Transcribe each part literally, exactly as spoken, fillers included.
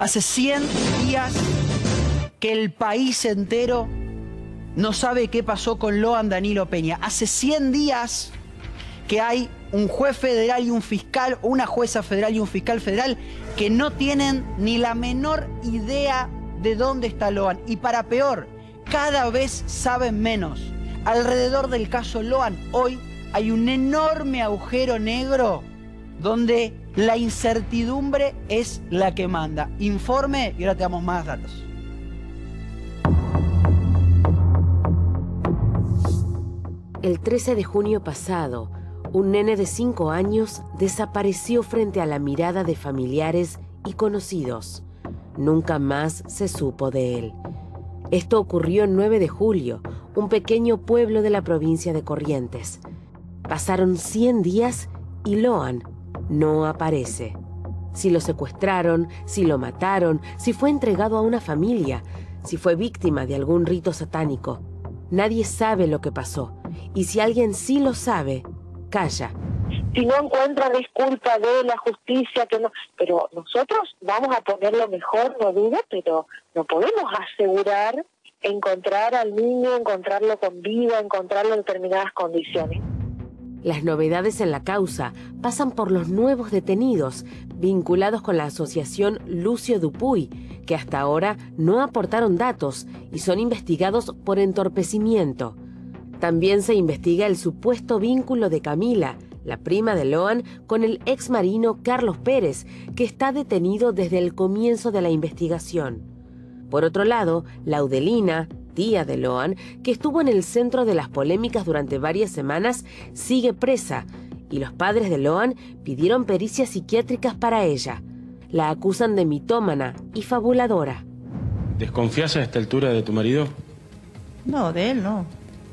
Hace cien días que el país entero no sabe qué pasó con Loan Danilo Peña. Hace cien días que hay un juez federal y un fiscal, una jueza federal y un fiscal federal que no tienen ni la menor idea de dónde está Loan. Y para peor, cada vez saben menos. Alrededor del caso Loan, hoy hay un enorme agujero negro donde la incertidumbre es la que manda. Informe y ahora te damos más datos. El trece de junio pasado, un nene de cinco años desapareció frente a la mirada de familiares y conocidos. Nunca más se supo de él. Esto ocurrió el nueve de julio, un pequeño pueblo de la provincia de Corrientes. Pasaron cien días y Loan no aparece. Si lo secuestraron, si lo mataron, si fue entregado a una familia, si fue víctima de algún rito satánico. Nadie sabe lo que pasó. Y si alguien sí lo sabe, calla. Si no encuentran es culpa de la justicia, que no, pero nosotros vamos a poner lo mejor, no dudo, pero no podemos asegurar encontrar al niño, encontrarlo con vida, encontrarlo en determinadas condiciones. Las novedades en la causa pasan por los nuevos detenidos vinculados con la asociación Lucio Dupuy, que hasta ahora no aportaron datos y son investigados por entorpecimiento. También se investiga el supuesto vínculo de Camila, la prima de Loan, con el ex marino Carlos Pérez, que está detenido desde el comienzo de la investigación. Por otro lado, Laudelina, tía de Loan, que estuvo en el centro de las polémicas durante varias semanas, sigue presa, y los padres de Loan pidieron pericias psiquiátricas para ella. La acusan de mitómana y fabuladora. ¿Desconfías a esta altura de tu marido? No, de él no.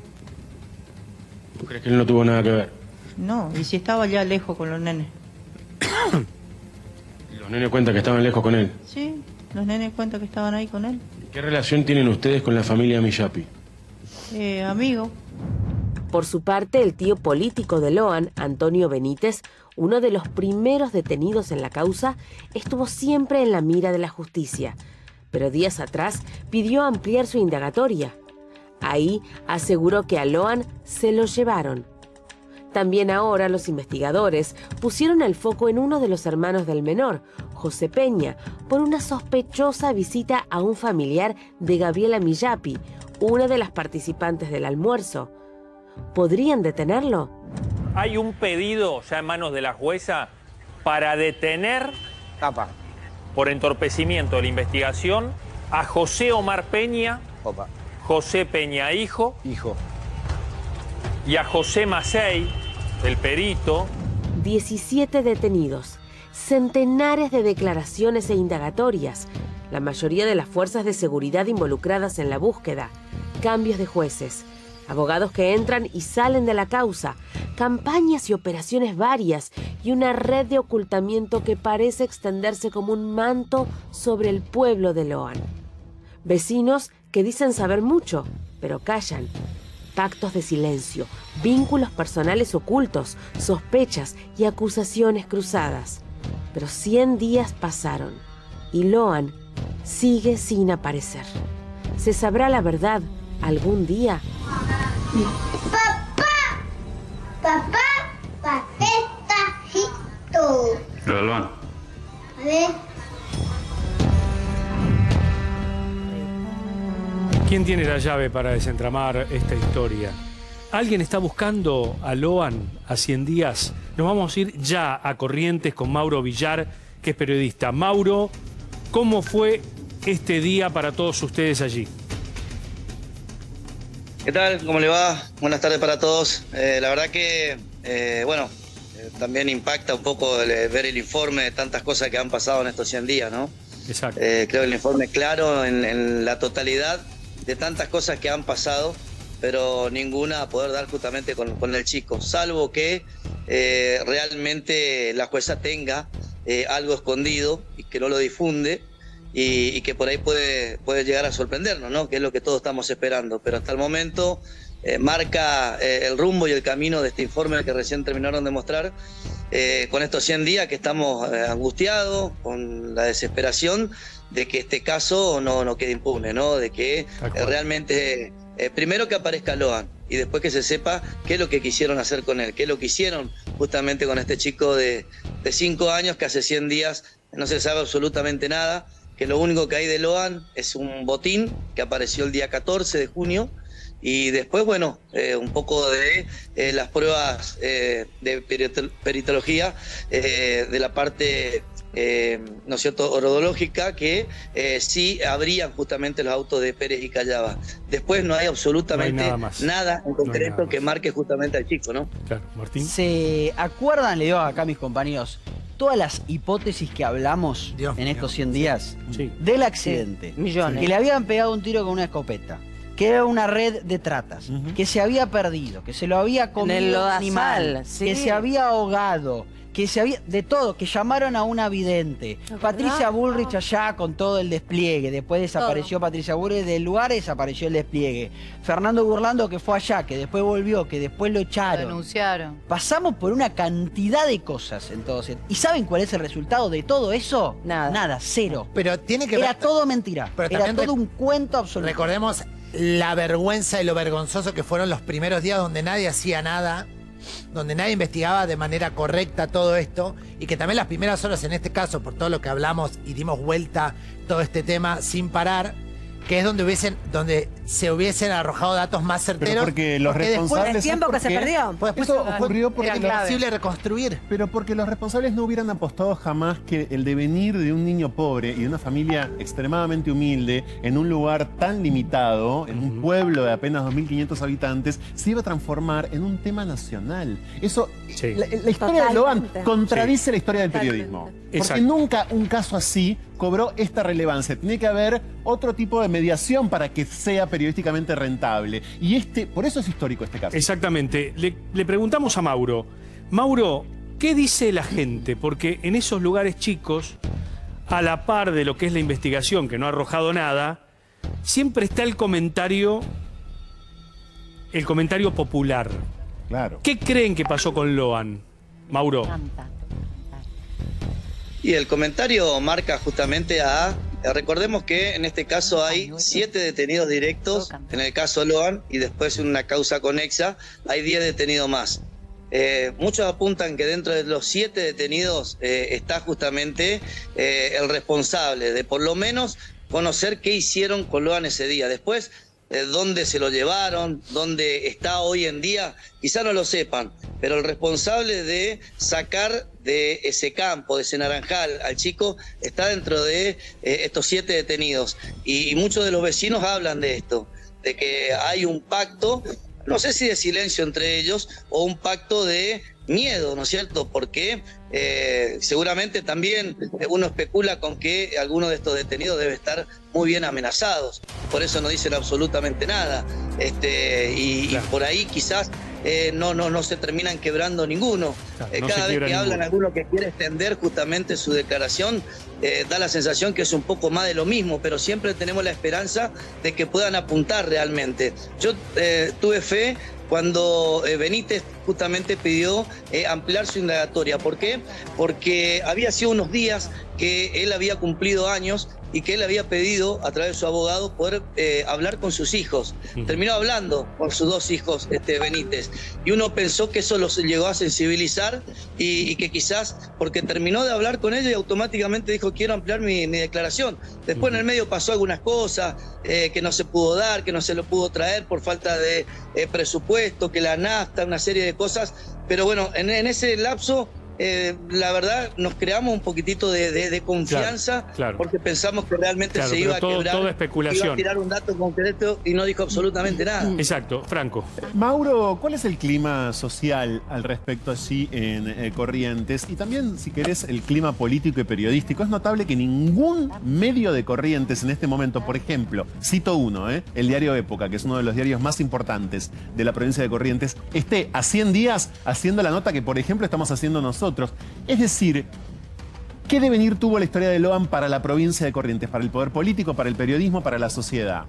¿Tú crees que él no tuvo nada que ver? No, y si estaba ya lejos con los nenes. ¿Los nenes cuentan que estaban lejos con él? Sí, los nenes cuentan que estaban ahí con él. ¿Qué relación tienen ustedes con la familia Millapi? Eh, amigo. Por su parte, el tío político de Loan, Antonio Benítez, uno de los primeros detenidos en la causa, estuvo siempre en la mira de la justicia, pero días atrás pidió ampliar su indagatoria. Ahí aseguró que a Loan se lo llevaron. También ahora los investigadores pusieron el foco en uno de los hermanos del menor, José Peña, por una sospechosa visita a un familiar de Gabriela Millapi, una de las participantes del almuerzo. ¿Podrían detenerlo? Hay un pedido ya en manos de la jueza para detener Tapa. por entorpecimiento de la investigación a José Omar Peña, Opa. José Peña hijo, Hijo. y a José Macei, el perito. diecisiete detenidos, centenares de declaraciones e indagatorias, la mayoría de las fuerzas de seguridad involucradas en la búsqueda, cambios de jueces, abogados que entran y salen de la causa, campañas y operaciones varias y una red de ocultamiento que parece extenderse como un manto sobre el pueblo de Loan. Vecinos que dicen saber mucho, pero callan. Pactos de silencio, vínculos personales ocultos, sospechas y acusaciones cruzadas. Pero cien días pasaron y Loan sigue sin aparecer. ¿Se sabrá la verdad algún día? Papá, papá, papetacito. Lo Loan. A ver. ¿Quién tiene la llave para desentramar esta historia? ¿Alguien está buscando a Loan a cien días? Nos vamos a ir ya a Corrientes con Mauro Villar, que es periodista. Mauro, ¿cómo fue este día para todos ustedes allí? ¿Qué tal? ¿Cómo le va? Buenas tardes para todos. Eh, la verdad que, eh, bueno, eh, también impacta un poco el, ver el informe de tantas cosas que han pasado en estos cien días, ¿no? Exacto. Eh, creo que el informe es claro en, en la totalidad de tantas cosas que han pasado, pero ninguna a poder dar justamente con, con el chico, salvo que eh, realmente la jueza tenga eh, algo escondido y que no lo difunde y, y que por ahí puede, puede llegar a sorprendernos, ¿no? Que es lo que todos estamos esperando, pero hasta el momento eh, marca eh, el rumbo y el camino de este informe que recién terminaron de mostrar, eh, con estos cien días que estamos eh, angustiados, con la desesperación de que este caso no, no quede impune, ¿no? De que eh, realmente, eh, primero que aparezca Loan y después que se sepa qué es lo que quisieron hacer con él, qué es lo que hicieron justamente con este chico de, de cinco años que hace cien días no se sabe absolutamente nada, que lo único que hay de Loan es un botín que apareció el día catorce de junio. Y después, bueno, eh, un poco de eh, las pruebas eh, de peritología eh, de la parte, eh, ¿no es cierto?, orodológica, que eh, sí habrían justamente los autos de Pérez y Callava. Después no hay absolutamente no hay nada, más. nada en concreto no nada que marque justamente al chico, ¿no? Claro, Martín. ¿Se acuerdan, le digo acá a mis compañeros, todas las hipótesis que hablamos Dios en mío. estos cien días Sí. del accidente? Sí, millones. Que le habían pegado un tiro con una escopeta, que era una red de tratas, Ujú. que se había perdido, que se lo había comido el un lodazal, animal, sí. que se había ahogado, que se había... de todo, que llamaron a una vidente. ¿Verdad? Patricia Bullrich allá con todo el despliegue, después desapareció Patricia Bullrich del lugar, desapareció el despliegue. Fernando Burlando que fue allá, que después volvió, que después lo Lo echaron. denunciaron. Pasamos por una cantidad de cosas entonces. ¿Y saben cuál es el resultado de todo eso? Nada. Nada, cero. Pero tiene que Era ver... todo mentira. Pero Era también todo rec- un cuento absoluto. Recordemos la vergüenza y lo vergonzoso que fueron los primeros días donde nadie hacía nada, donde nadie investigaba de manera correcta todo esto, y que también las primeras horas en este caso, por todo lo que hablamos y dimos vuelta todo este tema sin parar, que es donde hubiesen, donde se hubiesen arrojado datos más certeros. Pero porque los después- responsables... El tiempo que se porque- perdió. pues después Eso fue- ocurrió porque era los- imposible reconstruir. Pero porque los responsables no hubieran apostado jamás que el devenir de un niño pobre y de una familia extremadamente humilde en un lugar tan limitado, en un pueblo de apenas dos mil quinientos habitantes, se iba a transformar en un tema nacional. Eso, Sí. la, la historia de Loan Totalmente. contradice la historia del periodismo. Porque Exacto. nunca un caso así cobró esta relevancia. Tiene que haber otro tipo de mediación para que sea periodísticamente rentable. Y este, por eso es histórico este caso. Exactamente. Le, le preguntamos a Mauro. Mauro, ¿qué dice la gente? Porque en esos lugares chicos, a la par de lo que es la investigación, que no ha arrojado nada, siempre está el comentario, el comentario popular. Claro. ¿Qué creen que pasó con Loan, Mauro? Y el comentario marca justamente a... Recordemos que en este caso hay siete detenidos directos, en el caso Loan, y después en una causa conexa hay diez detenidos más. Eh, muchos apuntan que dentro de los siete detenidos eh, está justamente eh, el responsable de por lo menos conocer qué hicieron con Loan ese día. Después, eh, dónde se lo llevaron, dónde está hoy en día, quizá no lo sepan, pero el responsable de sacar de ese campo, de ese naranjal al chico, está dentro de eh, estos siete detenidos. Y, y muchos de los vecinos hablan de esto, de que hay un pacto, no sé si de silencio entre ellos, o un pacto de miedo, ¿no es cierto? Porque eh, seguramente también uno especula con que algunos de estos detenidos deben estar muy bien amenazados, por eso no dicen absolutamente nada, este, y, Claro. y por ahí quizás eh, no, no, no se terminan quebrando ninguno. Claro, Eh, no se cada vez quiebra que hablan ninguno. alguno que quiere extender justamente su declaración, eh, da la sensación que es un poco más de lo mismo, pero siempre tenemos la esperanza de que puedan apuntar realmente. Yo eh, tuve fe cuando eh, Benítez justamente pidió eh, ampliar su indagatoria. ¿Por qué? Porque había sido unos días que él había cumplido años y que él había pedido a través de su abogado poder eh, hablar con sus hijos. Ujú. Terminó hablando con sus dos hijos, este, Benítez, y uno pensó que eso los llegó a sensibilizar y, y que quizás, porque terminó de hablar con ellos y automáticamente dijo quiero ampliar mi, mi declaración. Después en el medio pasó algunas cosas eh, que no se pudo dar, que no se lo pudo traer por falta de eh, presupuesto, que la nafta, una serie de cosas, pero bueno, en, en ese lapso Eh, la verdad nos creamos un poquitito de, de, de confianza, Claro, claro. porque pensamos que realmente Claro, se pero iba a todo- quebrar, todo especulación. iba a tirar un dato concreto y no dijo absolutamente nada. Exacto, Franco. Mauro, ¿cuál es el clima social al respecto allí en eh, Corrientes? Y también, si querés, el clima político y periodístico. Es notable que ningún medio de Corrientes en este momento, por ejemplo, cito uno, ¿eh? el diario Época, que es uno de los diarios más importantes de la provincia de Corrientes, esté a cien días haciendo la nota que, por ejemplo, estamos haciendo nosotros. Es decir, ¿qué devenir tuvo la historia de Loan para la provincia de Corrientes, para el poder político, para el periodismo, para la sociedad?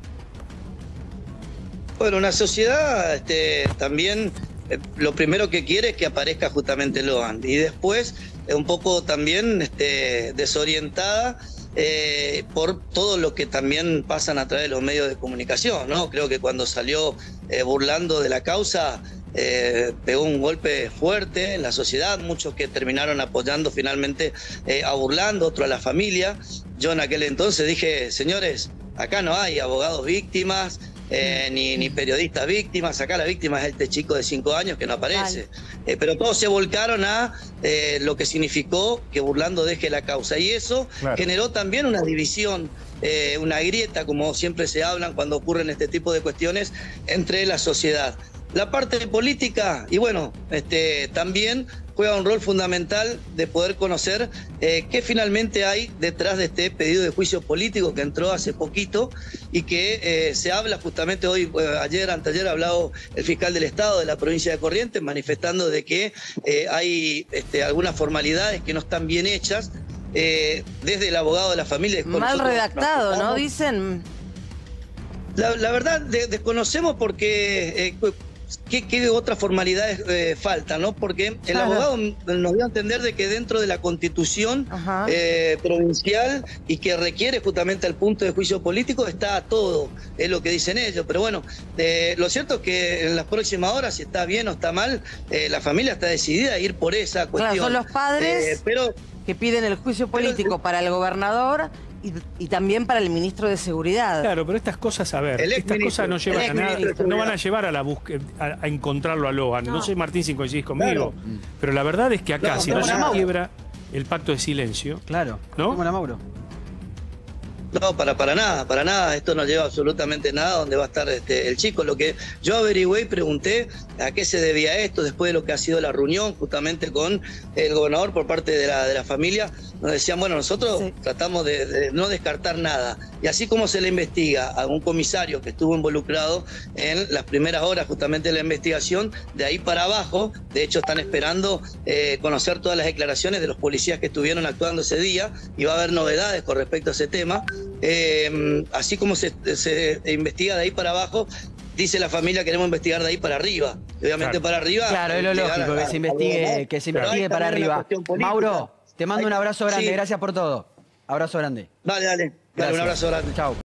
Bueno, una sociedad este, también eh, lo primero que quiere es que aparezca justamente Loan, y después eh, un poco también este, desorientada eh, por todo lo que también pasan a través de los medios de comunicación, ¿no? Creo que cuando salió eh, burlando de la causa, eh, pegó un golpe fuerte en la sociedad, muchos que terminaron apoyando finalmente eh, a Burlando, otro a la familia. Yo en aquel entonces dije, señores, acá no hay abogados víctimas, Eh, ni, ni periodistas víctimas, acá la víctima es este chico de cinco años que no aparece. Eh, pero todos se volcaron a eh, lo que significó que Burlando deje la causa. Y eso claro. generó también una división, eh, una grieta, como siempre se hablan cuando ocurren este tipo de cuestiones, entre la sociedad. La parte de política, y bueno, este, también juega un rol fundamental de poder conocer eh, qué finalmente hay detrás de este pedido de juicio político que entró hace poquito y que eh, se habla justamente hoy, eh, ayer, anteayer, ha hablado el fiscal del Estado de la provincia de Corrientes manifestando de que eh, hay este, algunas formalidades que no están bien hechas eh, desde el abogado de la familia. Mal redactado, ¿no? Dicen... La, la verdad, de, desconocemos porque... Eh, ¿Qué, qué otras formalidades eh, faltan, ¿no? Porque el claro. abogado nos dio a entender de que dentro de la constitución eh, provincial y que requiere justamente el punto de juicio político está todo, es lo que dicen ellos. Pero bueno, eh, lo cierto es que en las próximas horas, si está bien o está mal, eh, la familia está decidida a ir por esa cuestión. Claro, son los padres eh, pero, que piden el juicio político pero, para el gobernador Y, y también para el ministro de Seguridad. Claro, pero estas cosas, a ver, estas cosas no llevan a nada, no van a llevar a la búsqueda, a, a encontrarlo a Loan. No. no sé, Martín, si coincidís conmigo, claro. pero la verdad es que acá, no, si no se quiebra el pacto de silencio... Claro, ¿no? Como la Mauro. No, para, para nada, para nada, esto no lleva absolutamente nada donde va a estar este, el chico. Lo que yo averigüé y pregunté a qué se debía esto después de lo que ha sido la reunión justamente con el gobernador por parte de la, de la familia. Nos decían, bueno, nosotros sí. tratamos de, de no descartar nada. Y así como se le investiga a un comisario que estuvo involucrado en las primeras horas justamente de la investigación, de ahí para abajo, de hecho están esperando eh, conocer todas las declaraciones de los policías que estuvieron actuando ese día y va a haber novedades con respecto a ese tema. Eh, así como se, se investiga de ahí para abajo, dice la familia, queremos investigar de ahí para arriba. Y obviamente claro. para arriba... Claro, es lo lógico, a, que se investigue, que se investigue para arriba. Mauro, te mando un abrazo grande, sí. gracias por todo. Abrazo grande. Dale, dale. Dale, un abrazo grande. Chao.